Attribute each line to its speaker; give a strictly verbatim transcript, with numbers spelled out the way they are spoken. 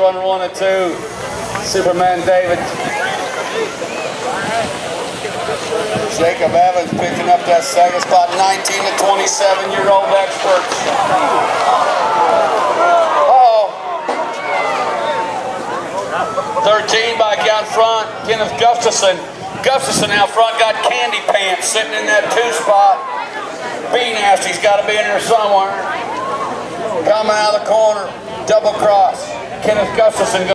Speaker 1: Runner one and two, Superman David. Jacob Evans picking up that second spot, nineteen to twenty-seven year old experts. Uh-oh. thirteen back out front, Kenneth Gustafson. Gustafson out front got Candy Pants sitting in that two spot. B Nasty's got to be in there somewhere. Coming out of the corner, double cross. Kenneth Gustafson.